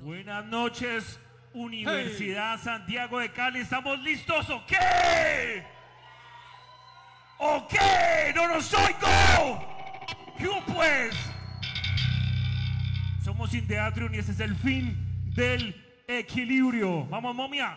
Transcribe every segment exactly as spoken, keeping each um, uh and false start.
Buenas noches, Universidad hey. Santiago de Cali. ¿Estamos listos o qué? ¿O qué? ¡No nos oigo! ¿Qué pues? Somos Sin Teatro y ese es el fin del equilibrio. ¡Vamos, momia!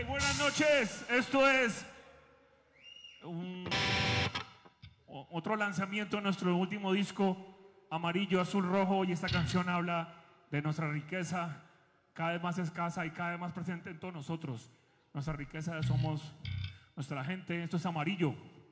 Buenas noches. Esto es un, otro lanzamiento de nuestro último disco, Amarillo, Azul, Rojo. Y esta canción habla de nuestra riqueza, cada vez más escasa y cada vez más presente en todos nosotros. Nuestra riqueza somos nuestra gente. Esto es Amarillo.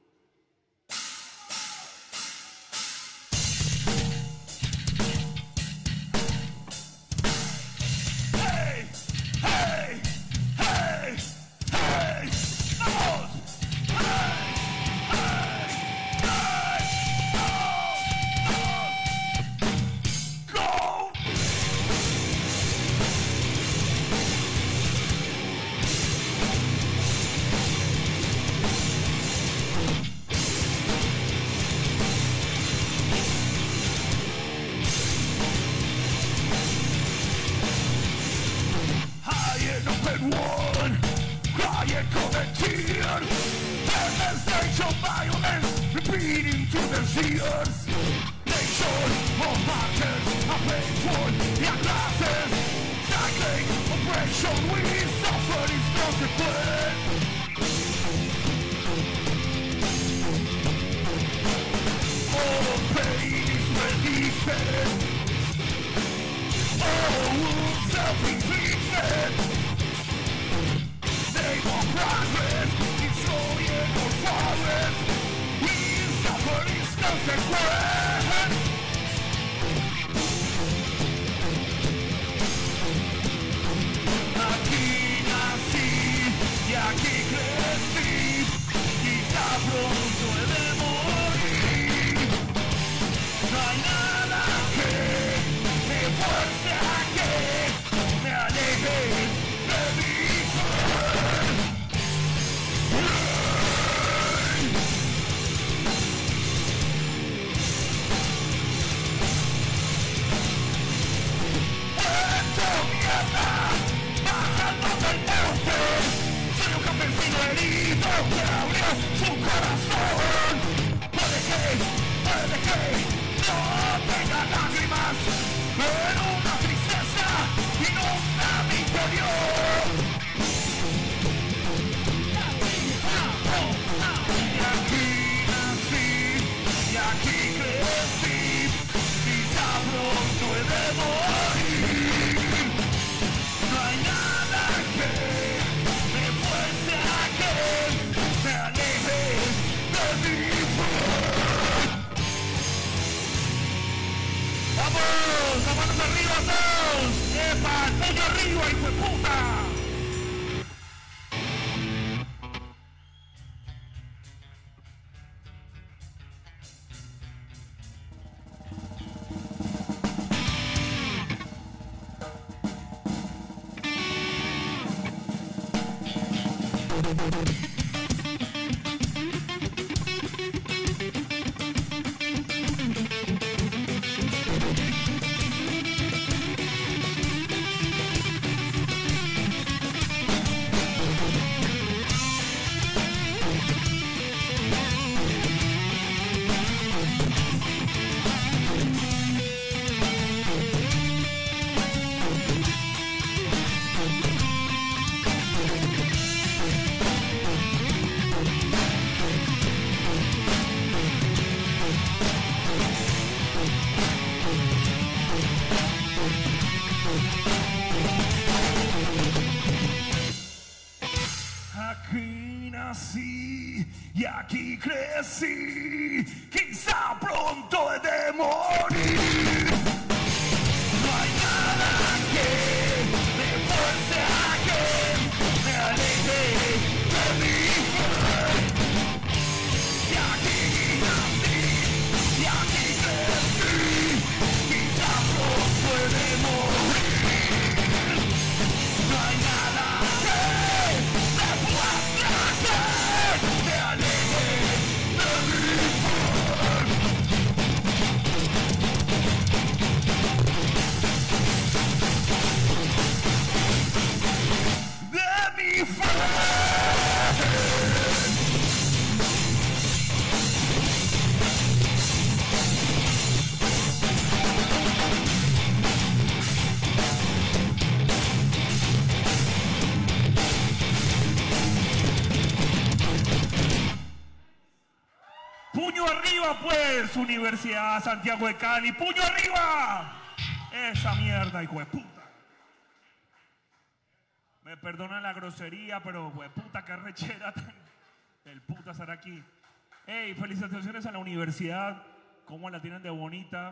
One, crying covered tears, and the stage of violence repeating to their ears. Nation of martyrs are paid for their classes. Cycling oppression we suffer its consequence. All pain is relieved. All wounds self-inflicted. They want progress, destroying our forest. We suffer its consequence. Aquí nací y aquí crecí. Quizá pronto he de morir. No hay nada que me fuerce a que me aleje de mi su corazón. Puede que, puede que no tenga lágrimas, pero una tristeza inunda mi interior. Y aquí nací, y aquí crecí, quizá pronto he de morir. No hay nada que me fuerce a que me aleje de mi fe. ¡Vamos! ¡Las manos arriba todos! ¡Epa! ¡El puño arriba, hijo de puta! Aquí nací y aquí crecí, quizá pronto he de morir. No hay nada que me fuerce a que me aleje de mi fe. Y aquí nací y aquí crecí, quizá pronto he de morir. No hay nada que me fuerce a que me aleje de mi fe. arriba pues, Universidad Santiago de Cali. ¡Puño arriba! Esa mierda, hijo de puta. Me perdonan la grosería, pero hijo de puta, qué rechera el puta estar aquí. Hey, felicitaciones a la universidad. ¿Cómo la tienen de bonita?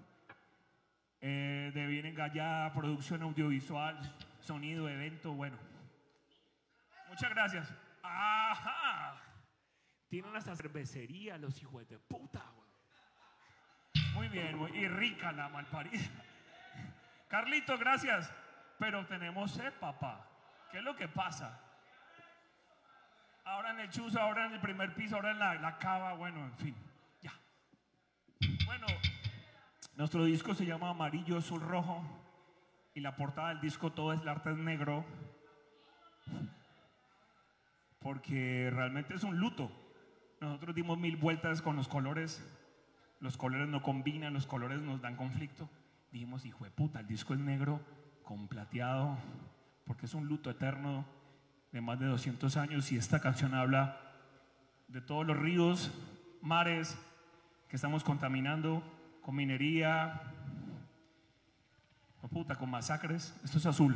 Eh, de bien engallada, producción audiovisual, sonido, evento, bueno. Muchas gracias. Ajá. Tienen hasta cervecería los hijos de puta, güey. Muy bien, güey. Y rica la malparida. Carlito, gracias. Pero tenemos sed, papá. ¿Qué es lo que pasa? Ahora en el chuzo, ahora en el primer piso, ahora en la, la cava, bueno, en fin. Ya. Bueno, nuestro disco se llama Amarillo Azul Rojo. Y la portada del disco todo es el arte en negro. Porque realmente es un luto. Nosotros dimos mil vueltas con los colores. Los colores no combinan, los colores nos dan conflicto. Dijimos, hijo de puta, el disco es negro con plateado, porque es un luto eterno de más de doscientos años. Y esta canción habla de todos los ríos, mares que estamos contaminando con minería, oh puta, con masacres. Esto es azul.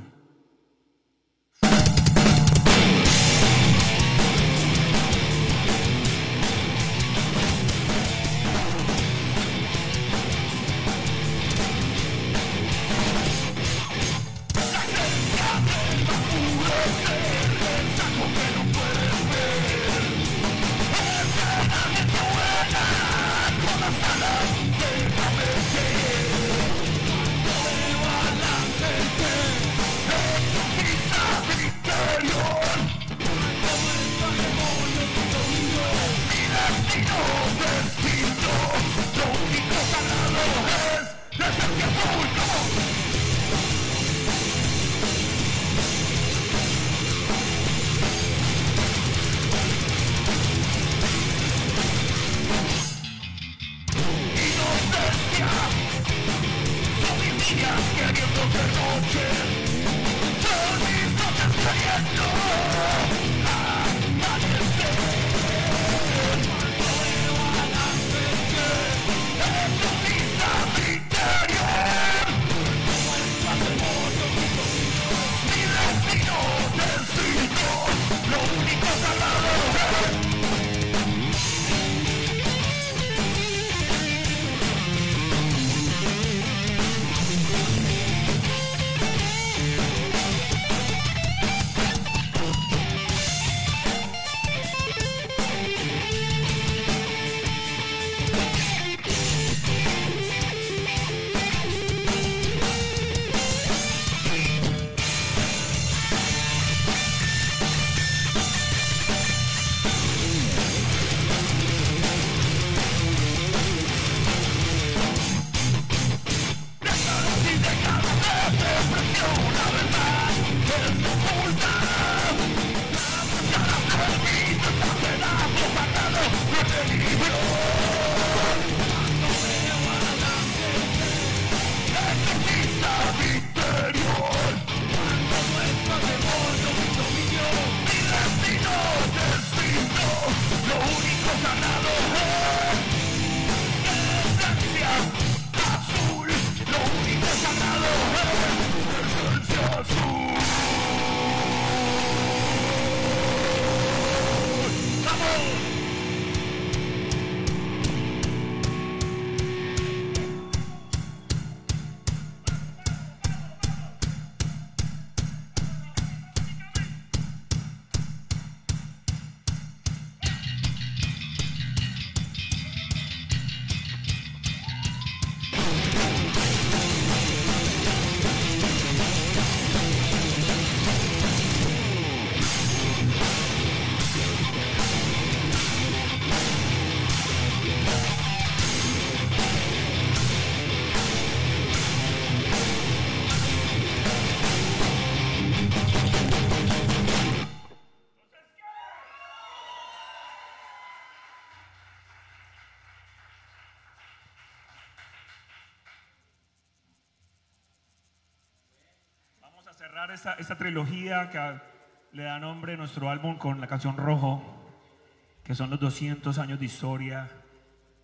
Cerrar esta, esta trilogía que le da nombre a nuestro álbum con la canción Rojo, que son los doscientos años de historia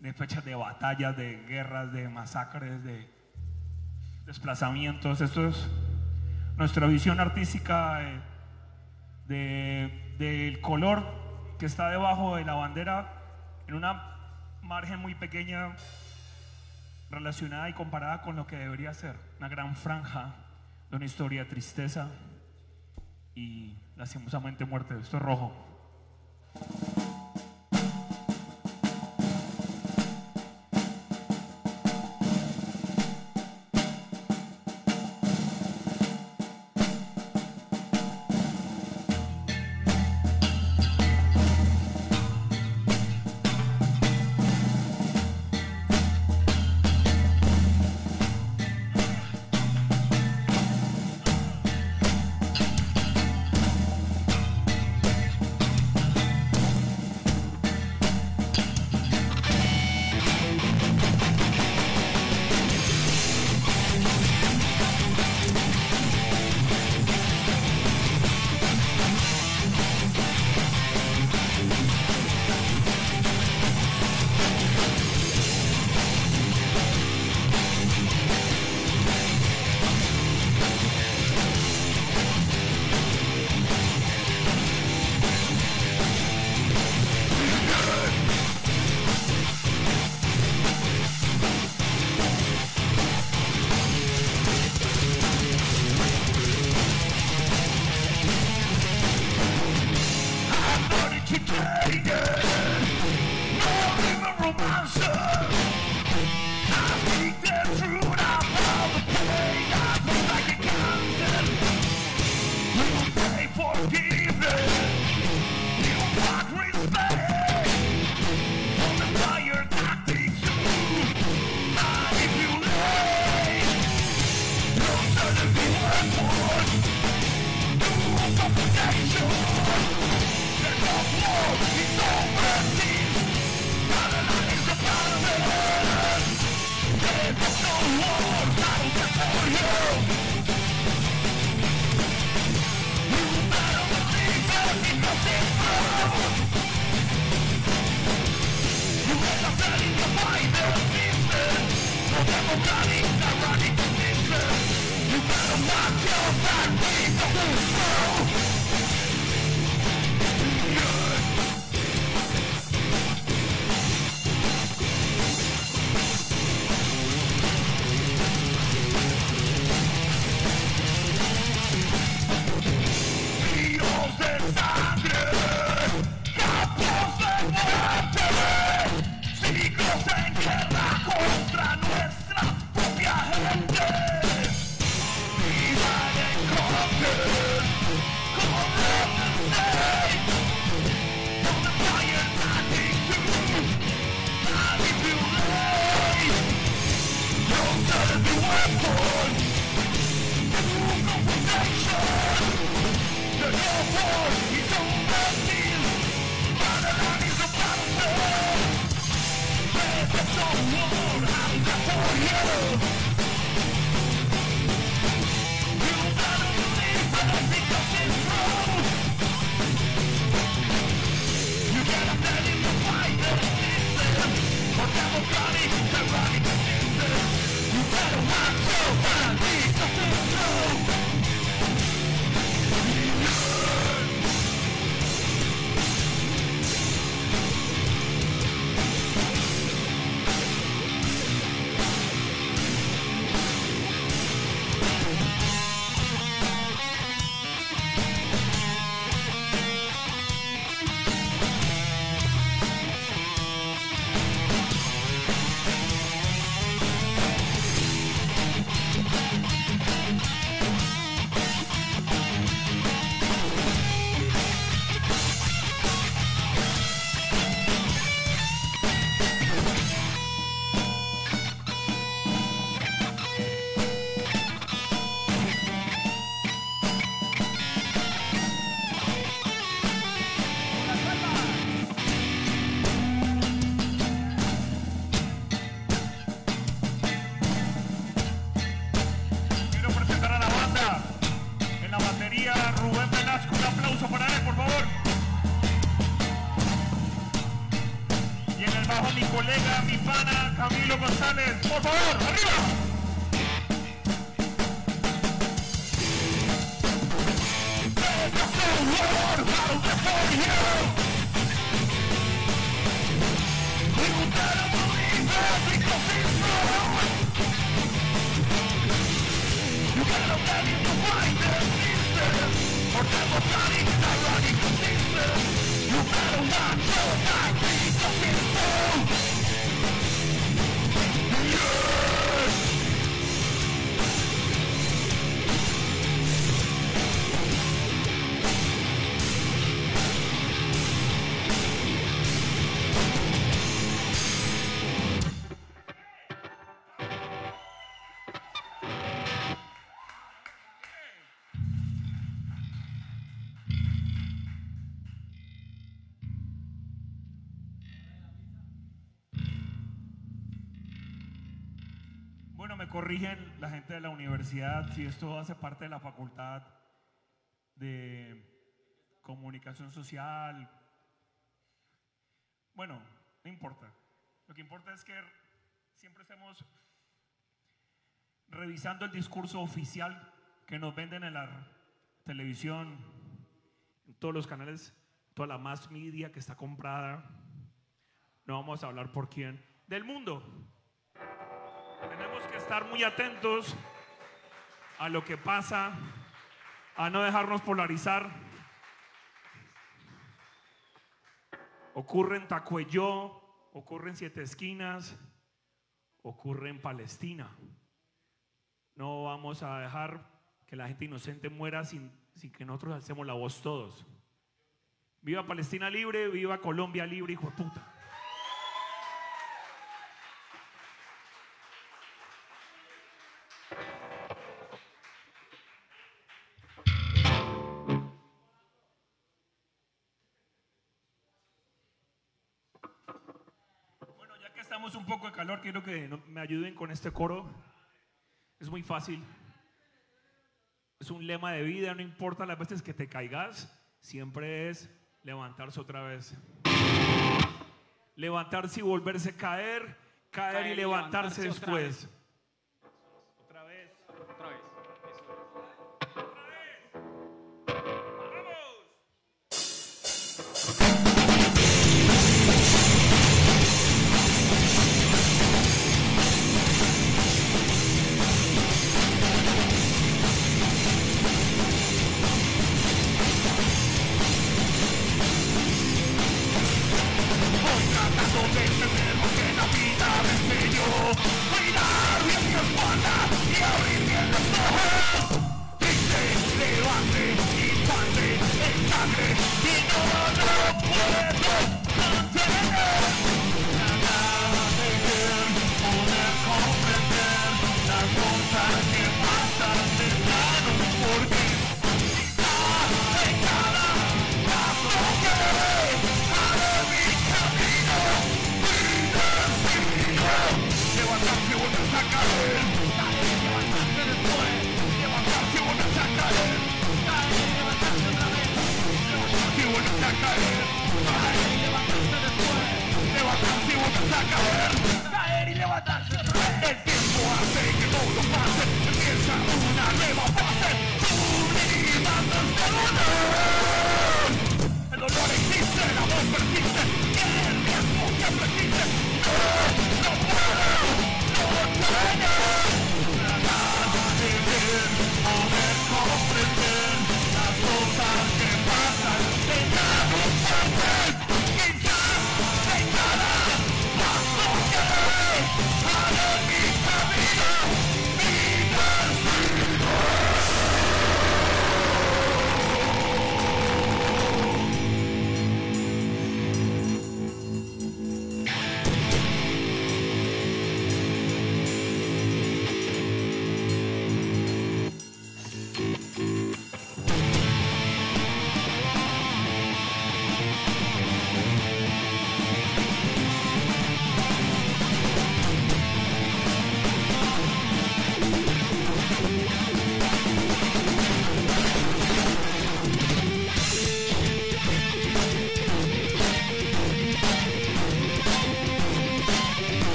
de fechas de batallas, de guerras, de masacres, de desplazamientos. Esto es nuestra visión artística eh, de, del color que está debajo de la bandera en una margen muy pequeña relacionada y comparada con lo que debería ser una gran franja de una historia de tristeza y lastimosamente muerte. Esto es rojo. colega, mi pana Camilo González. Por favor, arriba. Bueno, me corrigen la gente de la universidad si esto hace parte de la facultad de comunicación social. Bueno, no importa. Lo que importa es que siempre estemos revisando el discurso oficial que nos venden en la televisión, en todos los canales, toda la mass media que está comprada. No vamos a hablar por quién. Del mundo. Tenemos que estar muy atentos a lo que pasa, a no dejarnos polarizar. Ocurre en Tacuelló, ocurre en Siete Esquinas, ocurre en Palestina. No vamos a dejar que la gente inocente muera sin, sin que nosotros alcemos la voz todos. Viva Palestina libre, viva Colombia libre, hijo de puta. Estamos un poco de calor, quiero que me ayuden con este coro. Es muy fácil. Es un lema de vida, no importa las veces que te caigas, siempre es levantarse otra vez. Levantarse y volverse a caer, caer, caer y levantarse, y levantarse después. Otra vez. Otra vez. Otra vez. Otra vez. ¡Vamos!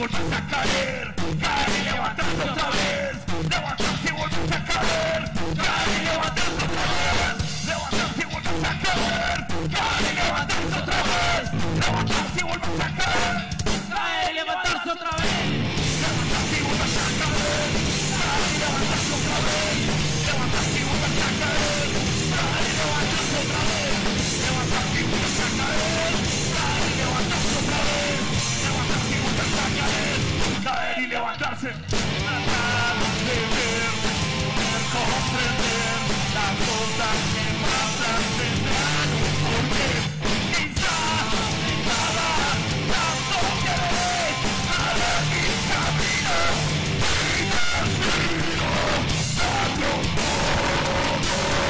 vuelves a caer, caer y levantarse otra vez, levantarse y vuelves a caer, caer y levantarse otra vez, levantarse y vuelves a caer, caer y levantarse otra vez, levantarse y vuelves a caer, caer y levantarse otra vez, levantarse y vuelves a caer, caer y levantarse otra vez, levantarse y vuelves a caer, caer y levantarse otra vez, levantarse y vuelves a caer, caer y levantarse otra vez, levantarse y vuelves a caer, caer y levantarse. Tratar de ver, poder comprender las cosas que pasan tendrán un porqué. Quizás en cada tanto querer para mi camino y castigo darlo todo.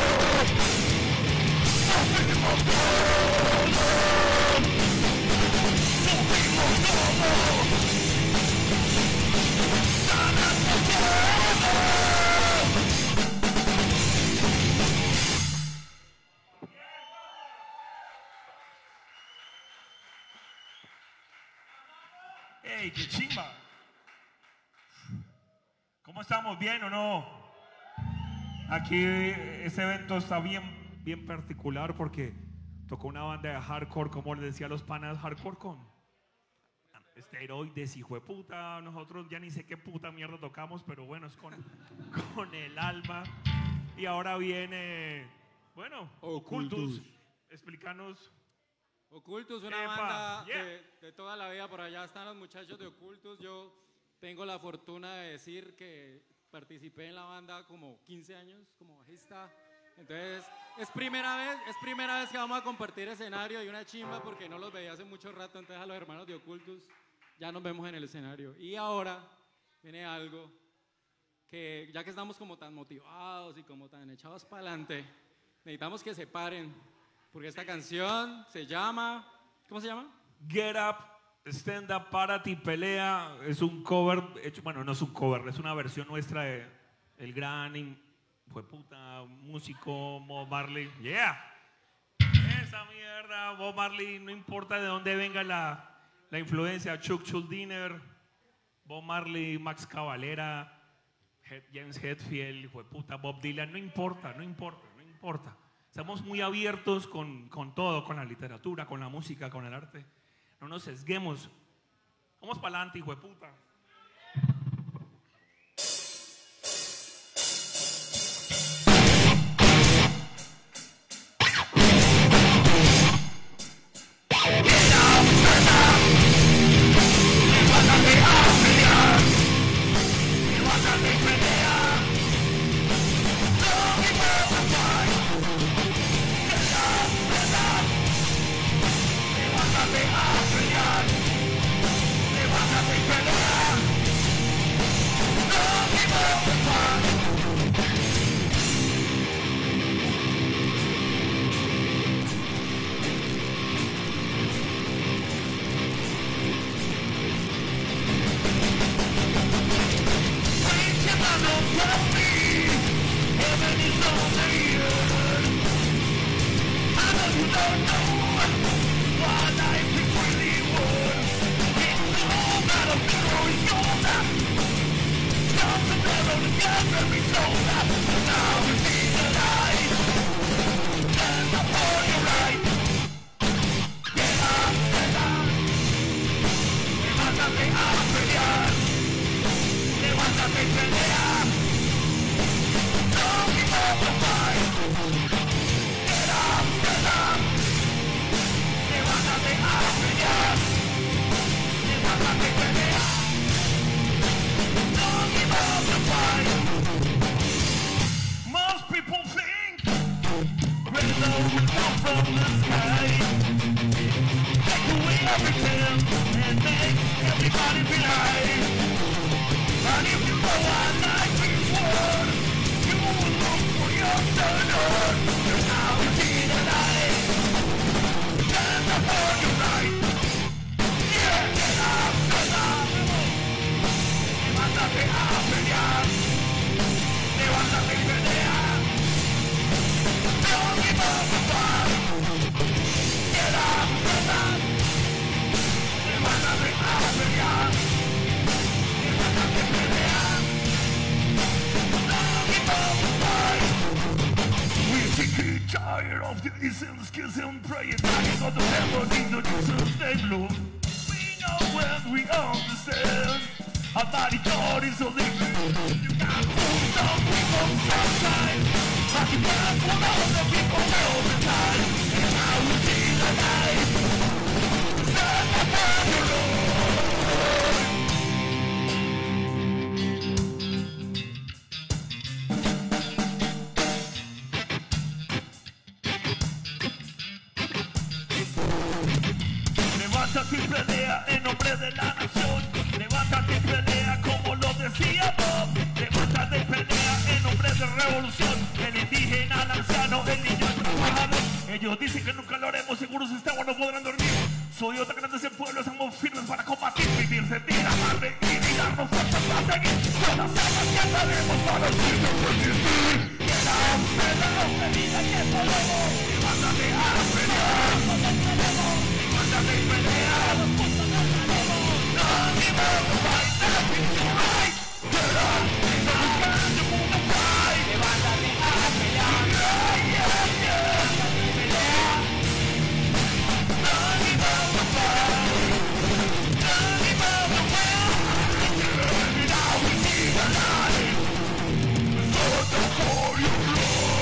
Sufrimos todo, sufrimos todo. ¡Ey, qué chimba! ¿Cómo estamos? ¿Bien o no? Aquí ese evento está bien, bien particular porque tocó una banda de hardcore, como les decía a los panas, hardcore con esteroides, hijo de puta. Nosotros ya ni sé qué puta mierda tocamos, pero bueno, es con, con el alma. Y ahora viene, bueno, Ocultus. Ocultus. Explícanos. Ocultus, una Epa, banda yeah. de, de toda la vida. Por allá están los muchachos de Ocultus. Yo tengo la fortuna de decir que participé en la banda como quince años como bajista. Entonces es primera vez, es primera vez que vamos a compartir escenario y una chimba porque no los veía hace mucho rato. Entonces a los hermanos de Ocultus ya nos vemos en el escenario. Y ahora viene algo que ya que estamos como tan motivados y como tan echados para adelante, necesitamos que se paren. Porque esta canción se llama, ¿cómo se llama? Get Up, Stand Up, Párate y Pelea. Es un cover, hecho, bueno, no es un cover, es una versión nuestra de el gran, fue puta, músico Bob Marley. Yeah. Esa mierda, Bob Marley, no importa de dónde venga la, la influencia, Chuck Schuldiner, Bob Marley, Max Cavalera, James Hetfield, fue puta, Bob Dylan, no importa, no importa, no importa. Estamos muy abiertos con, con todo, con la literatura, con la música, con el arte. No nos sesguemos. Vamos para adelante, hijo de puta. Get up, get up, of the essence, kiss and pray and dying on the melody, the Jesus name, Lord. We know when we understand. A mighty God is a living. You got to some people sometimes. I can run for all the people all the time. And I will see the light. Stand up on your own. Levántate y pelea en nombre de la nación. Levántate y pelea como lo decía Bob. Levántate y pelea en nombre de revolución. El indígena, el anciano, el niño, el trabajador. Ellos dicen que nunca lo haremos, seguros estamos, no podrán dormir. Soy otra grande en pueblo, estamos firmes para combatir, vivir, sentir, amar, reír y darnos fuerzas para seguir. Todas armas que daremos para siempre resistir. Que la hombre, vida que podemos. Levántate a pelear. Levántate y pelea. Los puntos no ganemos. Nadie va a fight, nothing to hide. Get up, it's a time to move the fight. Levántate a pelear. Yeah, yeah, yeah. Levántate y pelea. Nadie va a fight. Nadie va a fight. And now we see the light. So the for your Lord.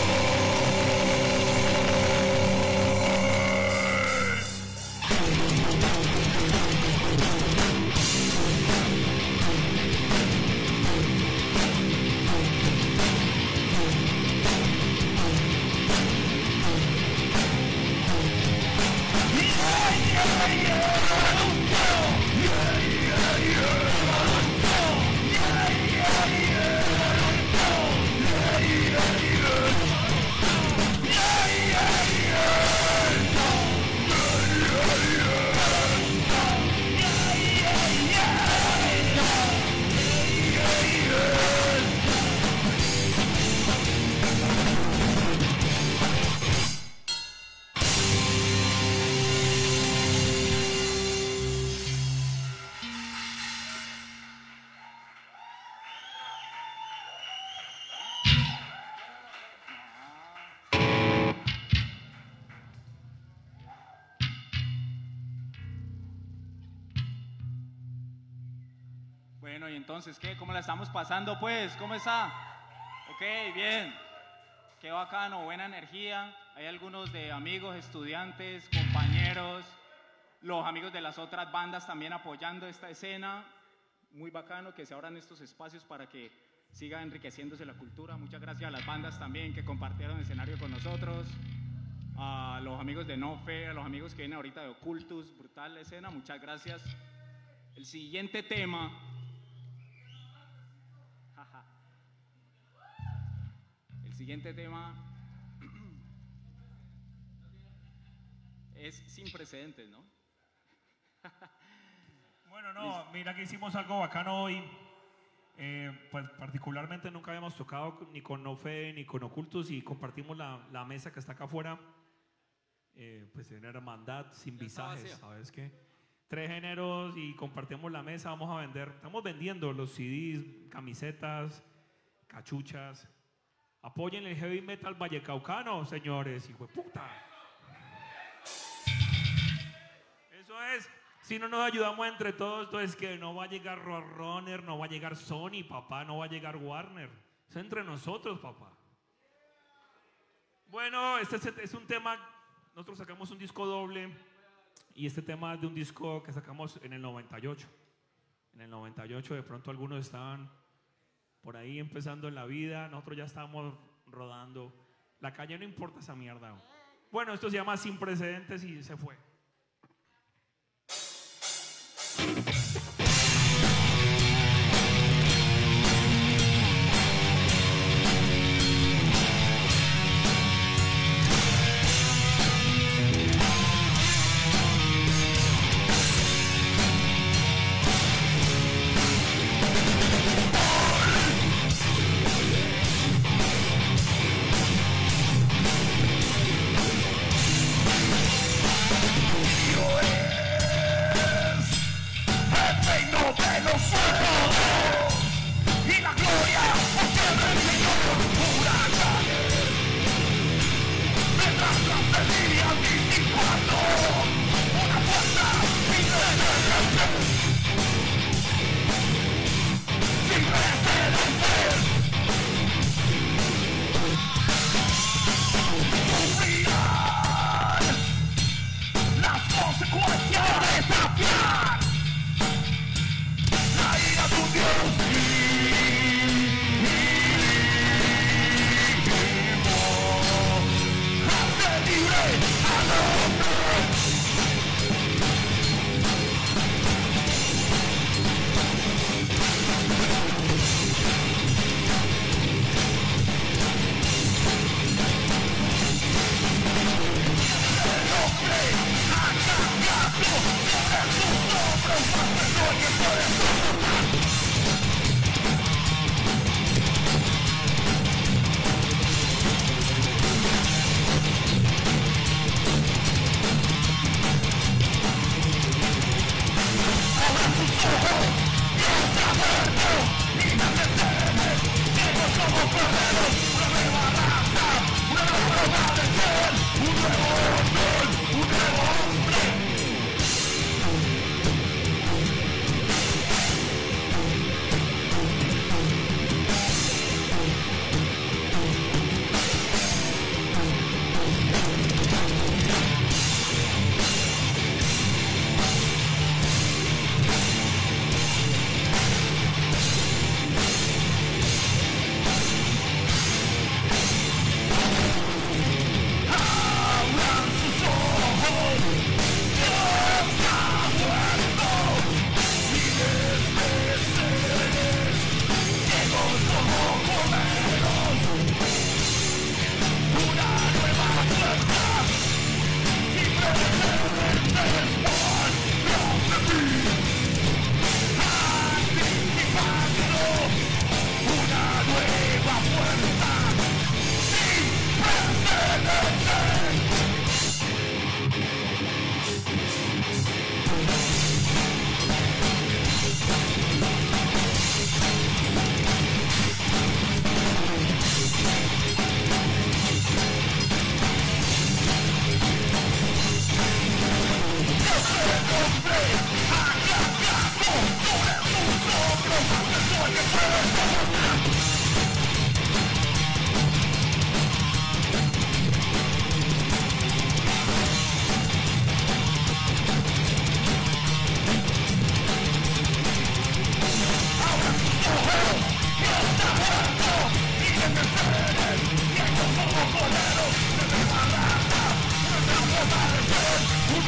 Bueno, y entonces, ¿qué? ¿Cómo la estamos pasando, pues? ¿Cómo está? Ok, bien. Qué bacano, buena energía. Hay algunos de amigos, estudiantes, compañeros, los amigos de las otras bandas también apoyando esta escena. Muy bacano que se abran estos espacios para que siga enriqueciéndose la cultura. Muchas gracias a las bandas también que compartieron el escenario con nosotros. A los amigos de No Fe, a los amigos que vienen ahorita de Occultus, brutal la escena, muchas gracias. El siguiente tema... El siguiente tema es sin precedentes, ¿no? Bueno, no, mira que hicimos algo bacano hoy. Eh, pues particularmente nunca habíamos tocado ni con No Fe ni con Occultus y compartimos la, la mesa que está acá afuera. Eh, pues en hermandad, sin visajes, ¿sabes qué? Tres géneros y compartimos la mesa, vamos a vender. Estamos vendiendo los C Ds, camisetas, cachuchas. Apoyen el heavy metal vallecaucano, señores, hijo de puta. Eso es. Si no nos ayudamos entre todos, entonces que no va a llegar Roadrunner, no va a llegar Sony, papá, no va a llegar Warner. Es entre nosotros, papá. Bueno, este es un tema, nosotros sacamos un disco doble y este tema es de un disco que sacamos en el noventa y ocho. En el noventa y ocho de pronto algunos estaban por ahí empezando en la vida, nosotros ya estábamos rodando. La calle no importa esa mierda. Bueno, esto se llama Sin Precedentes y se fue.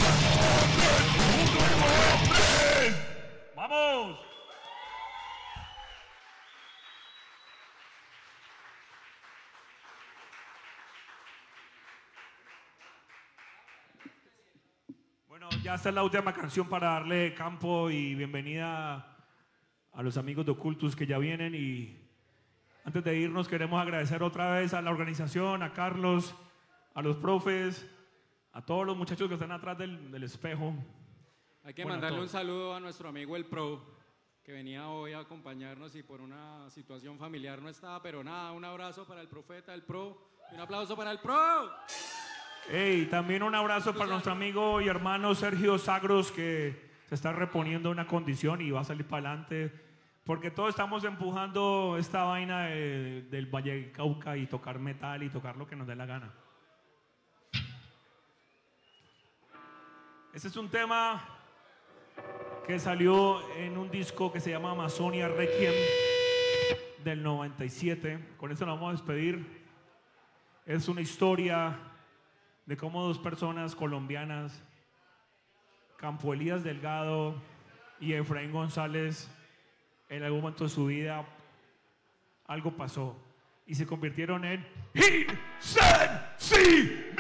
¡Vamos! Bueno, ya esta es la última canción para darle campo y bienvenida a los amigos de Occultus que ya vienen. Y antes de irnos queremos agradecer otra vez a la organización, a Carlos, a los profes, a todos los muchachos que están atrás del, del espejo. Hay que Bueno, mandarle todo. un saludo a nuestro amigo el Pro, que venía hoy a acompañarnos y por una situación familiar no estaba, pero nada, un abrazo para el profeta, el Pro, y un aplauso para el Pro. Hey, también un abrazo para nuestro amigo y hermano Sergio Sagros, que se está reponiendo una condición y va a salir para adelante, porque todos estamos empujando esta vaina de- del Valle del Cauca y tocar metal y tocar lo que nos dé la gana. Este es un tema que salió en un disco que se llama Amazonia Requiem del noventa y siete. Con esto nos vamos a despedir. Es una historia de cómo dos personas colombianas, Campo Elías Delgado y Efraín González, en algún momento de su vida algo pasó y se convirtieron en insensibles.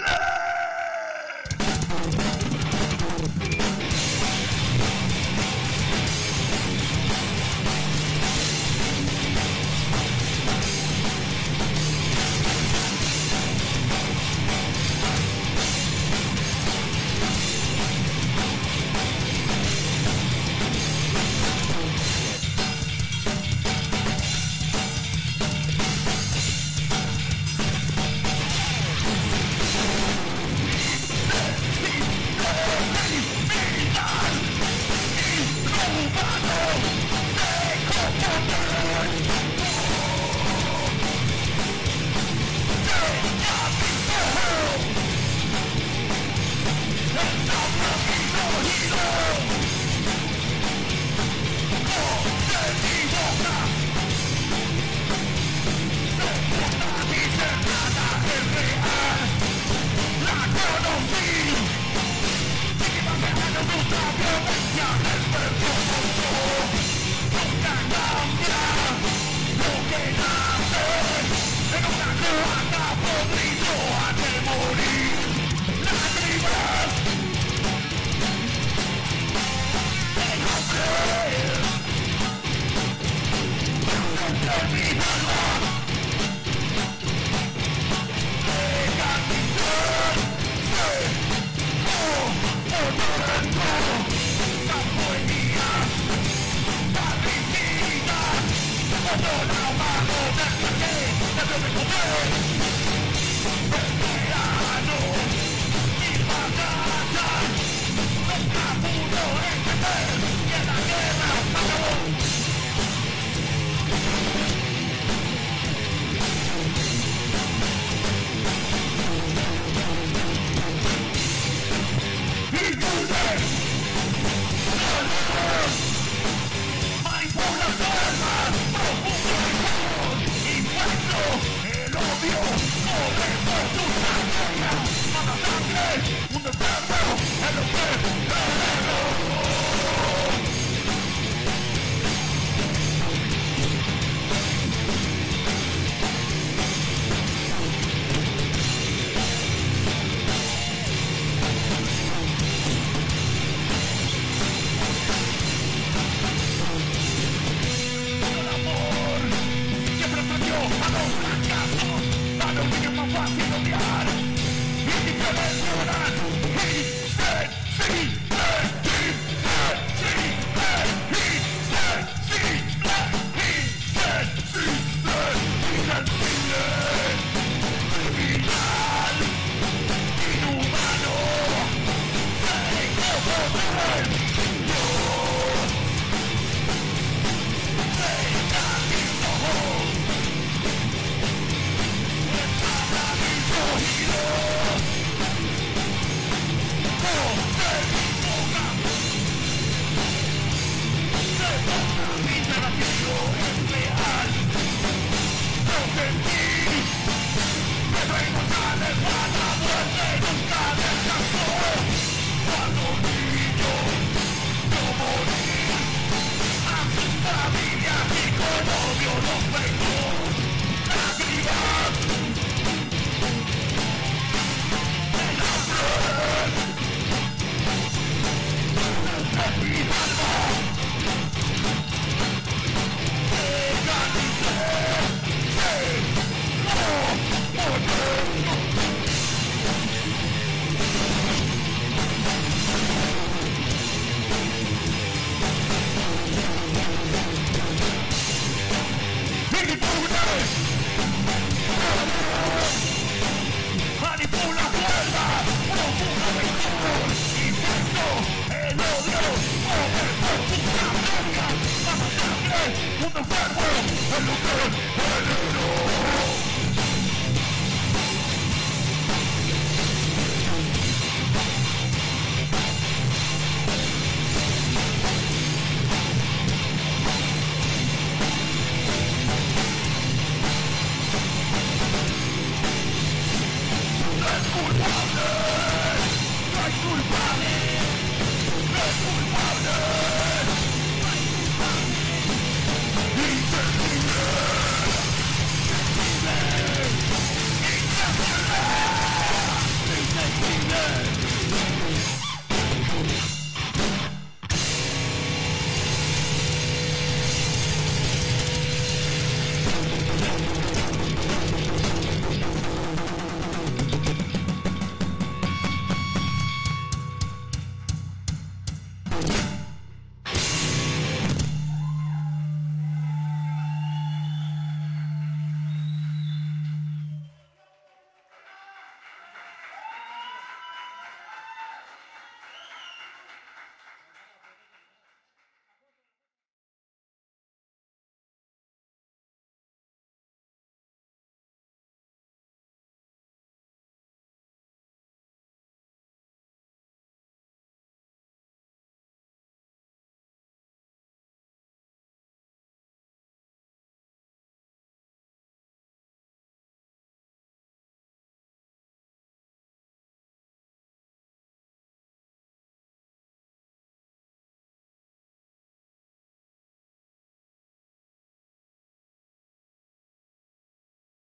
Manipula cuerda, profunda mejor, intento el odio, poder por su familia, más sangre, un enfermo, el lugar.